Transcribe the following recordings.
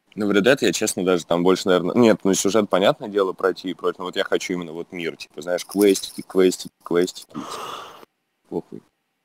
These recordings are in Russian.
Ну, в Red Dead я, честно, даже там больше, наверное... Нет, ну, сюжет, понятное дело, пройти и прочее, но вот я хочу именно вот мир, типа, знаешь, квестики, типа, похуй.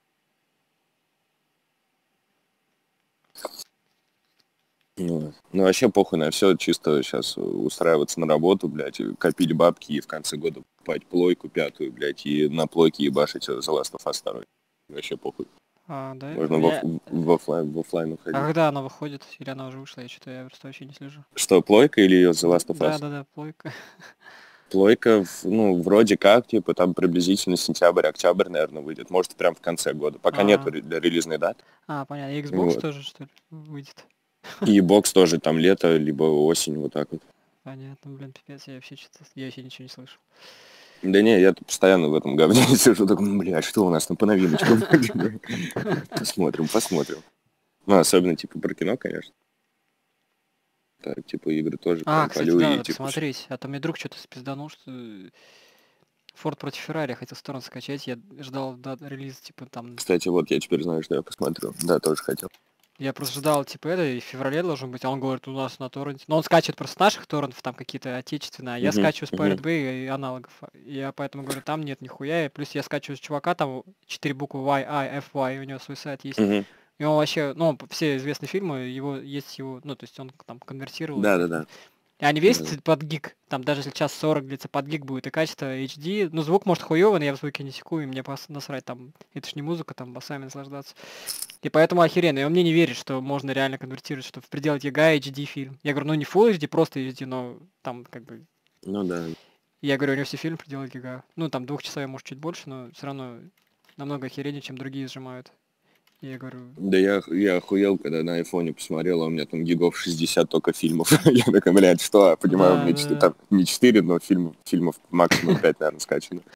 Ну, вообще похуй на все, чисто сейчас устраиваться на работу, блядь, и копить бабки и в конце года покупать плойку пятую, блядь, и на плойке ебашить The Last of Us 2. Вообще похуй. Да? Можно в оффлайн А уходить. когда она выходит? Или она уже вышла? Я просто вообще не слежу. Что, плойка или ее The Last of Us? Да, плойка. Плойка, ну, вроде как, типа, там приблизительно сентябрь-октябрь, наверное, выйдет. Может, прям в конце года. Пока нету А, релизной даты. понятно. И Xbox Вот. тоже, что ли, выйдет? И бокс тоже там лето, либо осень, вот так вот. Понятно, блин, пипец, я вообще ничего не слышу. Да не, я тут постоянно в этом говне сижу, такой, ну, блядь, что у нас там по новиночкам? Посмотрим. Ну, особенно, типа, про кино, конечно. Так, типа, игры тоже прям Кстати, полю да, и, надо типа, посмотреть. А то мне друг что-то спизданул, что Форд против Феррари, я хотел сторону скачать, я ждал релиза, типа, там. кстати, вот я теперь знаю, что я посмотрю. Да, тоже хотел. Я просто ждал, типа, это, и в феврале должен быть, а он говорит, у нас на торренте. Но он скачивает просто наших торрентов, там какие-то отечественные, а я Угу, скачиваю с Pirate угу. Bay и аналогов. Я поэтому говорю, там нет нихуя, и плюс я скачиваю с чувака, там 4 буквы Y, I, F, Y, у него свой сайт есть. Угу. И он вообще, ну, все известные фильмы, есть его, ну, то есть он там конвертировал их. Да-да-да. И они Да. весят под гиг, там даже если час 40 длится, под гиг будет, и качество HD, ну, звук может хуёвый, но я в звуке не секу, и мне насрать, там, это ж не музыка, там, басами наслаждаться. И поэтому охеренно, и он мне не верит, что можно реально конвертировать, что в пределах гига HD фильм. Я говорю, ну, не Full HD, просто HD, но там, как бы... Ну да. Я говорю, у него все фильмы в пределах гига. Ну, там, 2 часовые, может, чуть больше, но все равно намного охереннее, чем другие сжимают. И я говорю, Да я охуел, когда на айфоне посмотрел, а у меня там гигов 60 только фильмов. Я такой, блядь, что? Понимаю, у да, меня да, там не 4, но фильмов максимум 5, наверное, скачано.